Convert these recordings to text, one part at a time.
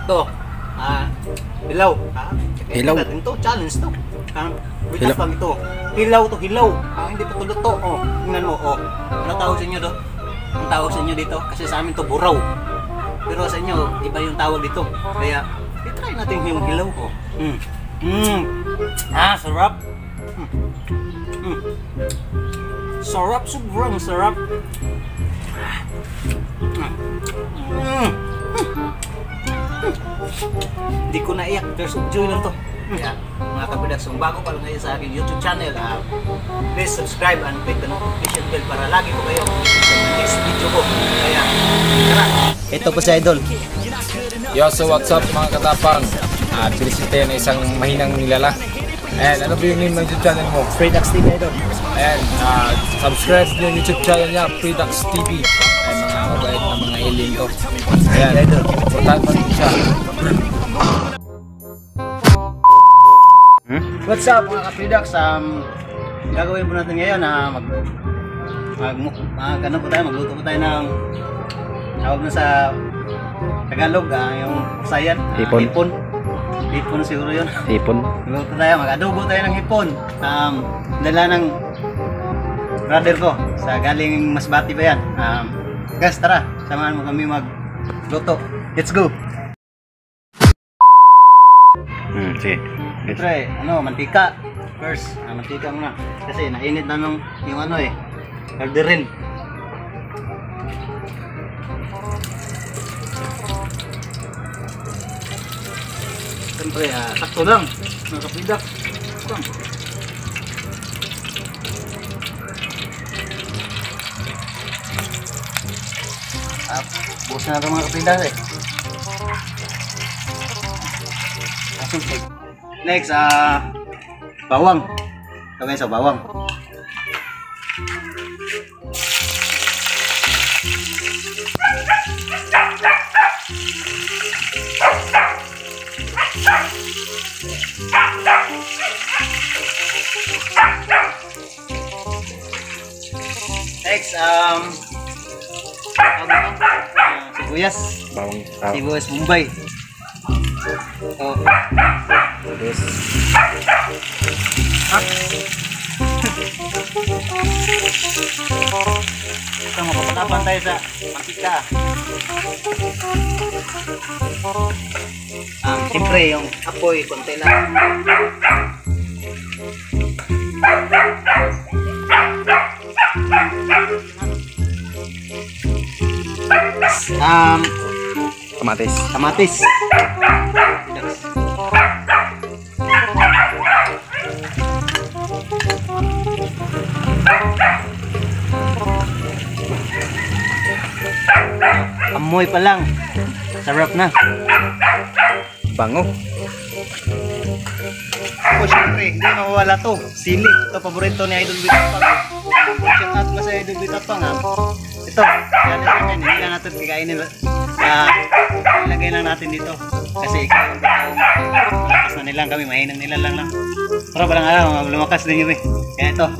to. Hilaw. Hilaw. Natin to, challenge to. Hilaw lang ito. Hilaw to, hilaw. Hindi pa to luto. Tingnan mo, Ano tawag sa inyo do? Ang tawag sa inyo dito? Kasi sa amin to buraw. Pero sa inyo, iba yung tawag dito. Kaya, i-try natin yung hilaw ko. Sarap. Sarap, sobrang sarap. Hindi ko naiyak, there's joy lang to. Kaya, mga kapidags, kung bago pa lang ngayon sa aking YouTube channel, please subscribe and click the notification bell para lagi ko kayo sa next video ko. Kaya, tara! Ito po si Idol. Yo, so what's up mga katapang? Binisita na isang mahinang nilala. And ano ba yung name ng YouTube channel mo? Fredax TV, Idol. And subscribe yung YouTube channel niya, Fredax TV. Ay, mga mabait na mga alien to. Ayan, Idol. Importante pa rin siya. What's up mga ka-Fredax? Gagawin po natin ngayon na magluto po tayo ng tawag na sa Tagalog, yung sayan, hipon. Hipon siguro yun. Hipon. Magluto tayo, mag-adobo tayo ng hipon. Dala ng brother ko sa galing Masbati ba yan. Guys, tara, samahan mo kami magluto. Let's go! Sige. Siyempre, mantika. First, mantika muna. Kasi nainit na yung kalderin. Siyempre, sakto lang. Mga kapidak. Bukas na ito mga kapidak Next, bawang. Ito guys, bawang. Next, sibuyas. Bawang. Sibuyas Bombay. Yes. Ito, mapapatapan tayo sa mantika. Siyempre, yung apoy, konti lang. Kamatis. Amoy pa lang. Sarap na. Bango. Siyempre, hindi mawawala to. Sili. Ito, paborito ni Idol Bitapang. Shout out mo sa Idol Bitapang, Ito, yan hindi na natin kikainin. Ilagay lang natin dito. Kasi ikaw malakas na nilang kami, mahinang nila lang. Pero parang lumakas din yun Kaya ito.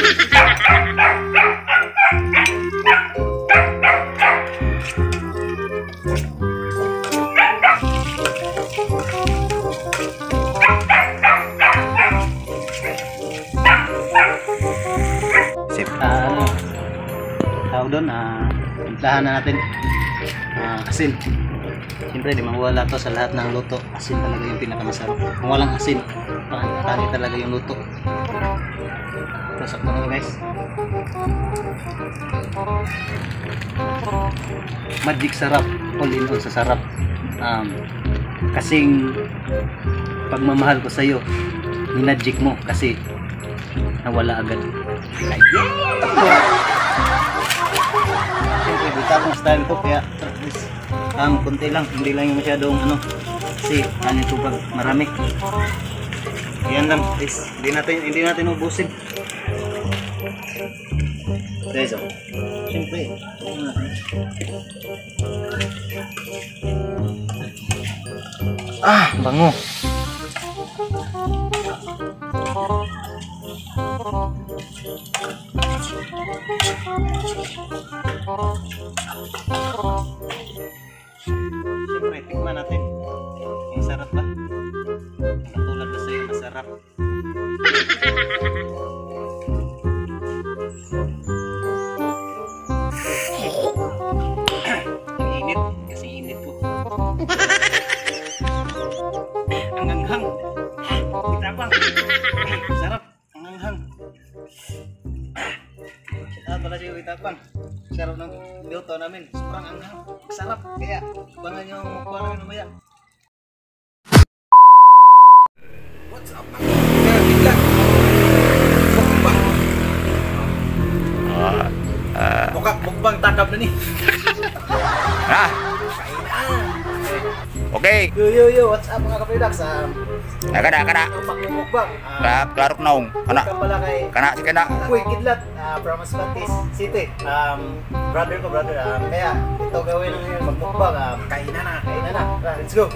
Tawag doon, timplahan na natin asin. Siyempre di mawala to sa lahat ng luto. Asin talaga yung pinakamasarap. Kung walang asin, tali talaga yung luto. Pasok na guys. Magic sarap. All in all sa sarap. Kasing pagmamahal ko sa iyo, minadjik mo kasi nawala agad. Siyempre, bitapong style ko kaya konti lang, hindi lang yung masyadong kasi ito pag marami. Yan lang, guys. Hindi natin ubusin. Guys, siyempre. Bango. Siyempre, tikman natin. Masarap ba? Katulad ba sa'yo, masarap? Ang init, kasi init po. Ang anghang. Itabang. Sarap, ang anghang. Shout pala sa'yo, Itabang. Sarap ng luto namin. Sobrang anghang. Sarap. Kaya, abangan nyo ang mukha namin mamaya. What's up, mga biglang mukbang. Mukbang takap na ni. Ah, okay. Yo, what's up mga kapidax? Kana. Mukbang. Klarok naong. Kana. Pala kay Si kana. Uy, Kidlat, from Aspantis City. Brother ko, kaya ito gawin na ngayon, magmukbang. Kainan na. Let's go.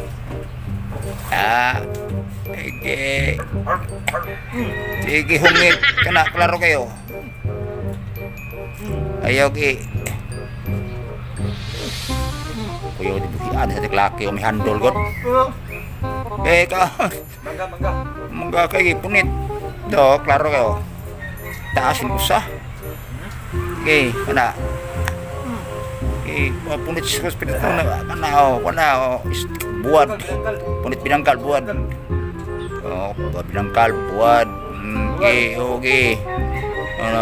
Sige. Sige, hungit. Kana, klaro kayo. Ayaw ki. Kuya, di buhian sa tiklaki o may handol god. Ka. Mangga kayo, punit. Do, klaro kayo. Taasin usah. Okay, kana. Okay, punit sa hospital na. Kana, buad. Punit binangkal, buad. Oh, binangkal, buad. Okay. Ano?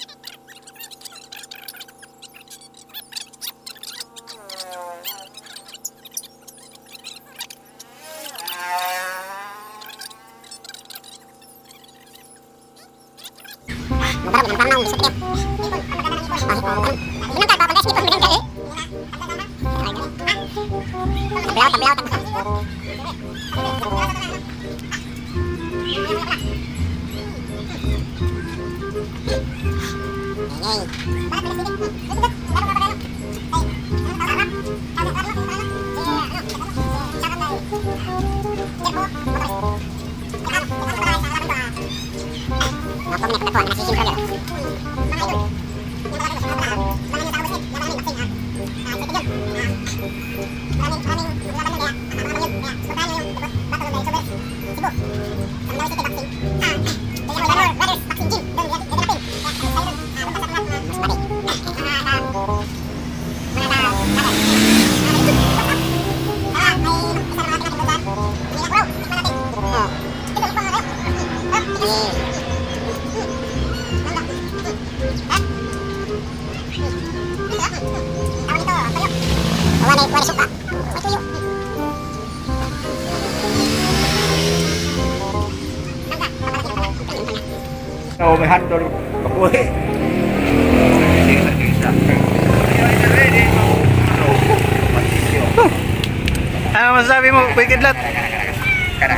Oh, may handol. Kapuhi. Ano masasabi mo, Kuya Kidlat? Kana.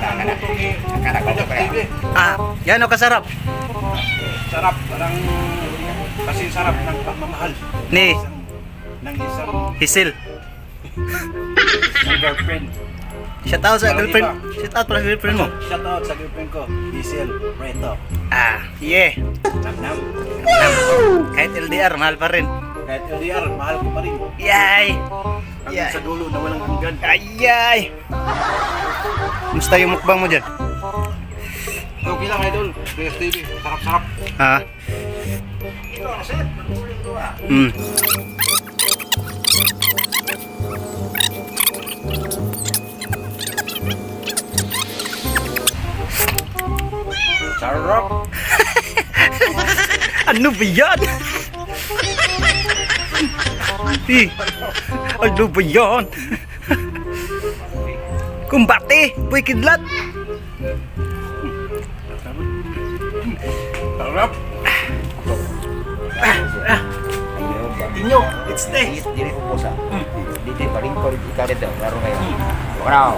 Yan o kasarap. Sarap, parang kasi sarap ng pagmamahal Ni ng isang Hisil. girlfriend. Shout out sa girlfriend. Shout out pala sa girlfriend mo. Shout out sa girlfriend ko, Hazel Reto. Yeah. Nam. Kahit LDR, mahal pa rin. Kahit LDR, mahal ko pa rin. Yay! Hanggang sa dulo na walang hanggan. Ayay! Musta yung mukbang mo dyan? Okay lang, idol. Reyes TV, sarap-sarap. Sarap. Ano ba yan? Ano ba yan? Kumbate! Boy Kidlat! Sarap. Inyo, it's day! Dili ko sa. Dili pa rin ko ikalit klaro kayo. Wow.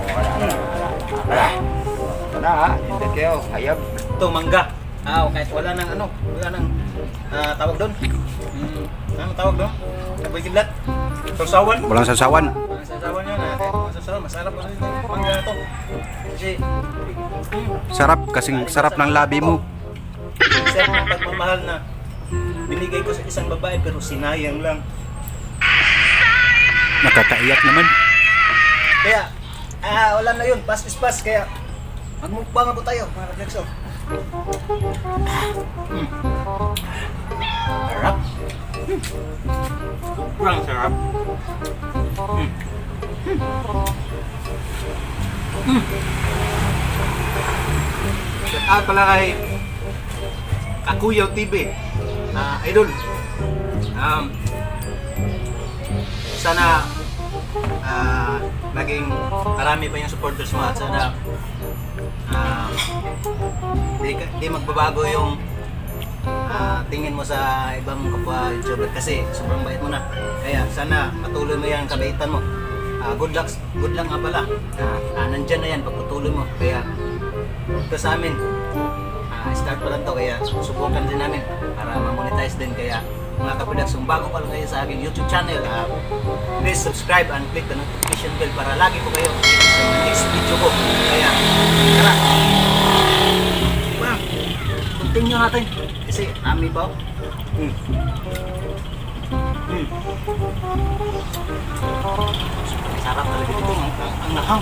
Wala, hindi kayo. Hayag. Ito, mangga. Kahit wala nang tawag doon. Ano tawag doon? Boy Kidlat? Sausawan? Walang sasawan. Ang sasawan nyo na, kahit mga sasawan, masarap pa rin yung mangga na to. Kasi, Sarap, kasing sarap ng labi mo. sarap ng pagmamahal na binigay ko sa isang babae pero sinayang lang. Nakakaiyak naman. Kaya, Wala na yun, pass is pass, kaya magmukbang po tayo mga kablakso. Sarap. Sobrang sarap. Shout out pala kay Kakuyaw TV. Idol. Sana maging marami pa yung supporters mo at sana di magbabago yung tingin mo sa ibang kapwa YouTuber kasi sobrang bait mo na. Kaya sana patuloy mo yan kabaitan mo. Good luck nga pala. Nandyan na yan pagpatuloy mo. Kaya ito sa amin, start pa lang to, kaya susubukan din namin para ma-monetize din. Kaya mga kapidags, kung bago pa lang kayo sa aking YouTube channel, please subscribe and click the notification bell para lagi po kayo sa next video ko. Kaya tara, continue natin kasi ami pa. Sarap talaga dito, ang lahang.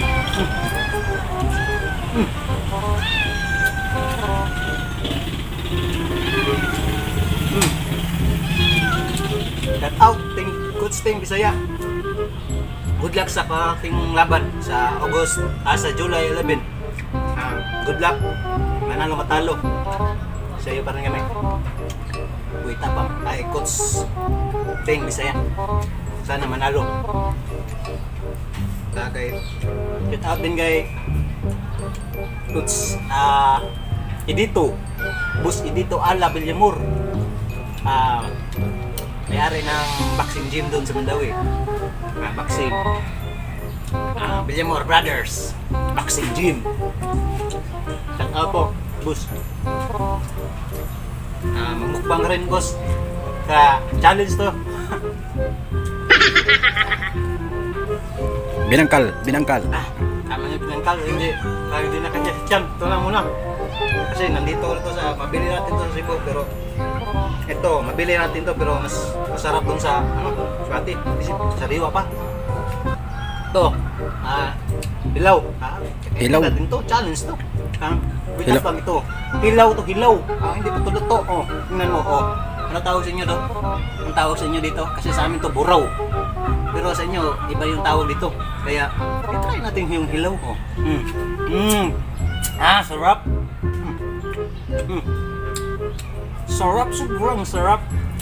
Shout out Coach Ting Bisaya. Good luck sa ating laban sa sa July 11. Good luck. Manalo matalo. Sa iyo pa rin kami. Uy, tapang ay Coach Ting Bisaya. Sana manalo. Kay shout out din kay Coach Edito. Boss Edito Ala Villamor. May-ari ng boxing gym doon sa Mandawi. Boxing. Villamor Brothers Boxing Gym. Shout out po, boss. Mamukbang rin, boss. Challenge to. Binangkal. Tama niya binangkal. Hindi na kanya si Cham. Ito lang muna. Kasi nandito ulit sa, mabili natin to sa Cebu, pero ito, mabili natin to, pero mas masarap dun sa, Swati, sariwa pa. Ito, hilaw. Hilaw. Din to, challenge to. Hilaw lang ito. Hilaw to, hilaw. Hindi pa tulad to. Tingnan mo, ano tawag sa inyo to? Ang tawag sa inyo dito? Kasi sa amin to, buraw. Pero sa inyo, iba yung tawag dito. Kaya, try natin yung hilaw. Sarap. Sarap, sobrang sarap.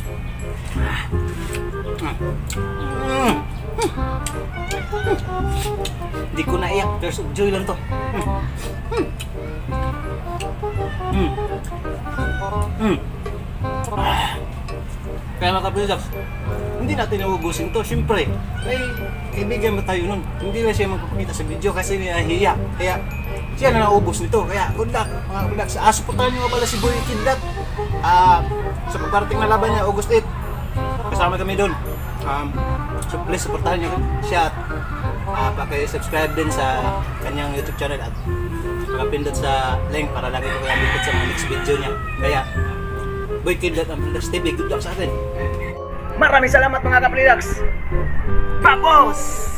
Hindi ko naiyak, tears of joy lang to. Kaya mga kapidags, hindi natin nauubusin to. Siyempre, may kaibigan ba tayo nun? Hindi na siya magpapakita sa video kasi nahihiya. Kaya siya na naubos nito. Kaya good luck mga kapidags. Supportahan nyo pala si Boy Kidlat. Sa pagparating na laban niya, August 8, kasama kami doon. So please supportahan nyo siya at paki-subscribe din sa kanyang YouTube channel at pakapindot sa link para lagi ko kalabikot sa mga next video niya. Kaya Boy Kidlat ang Kaplidags TV, good luck sa atin. Maraming salamat mga Kaplidags. Babos!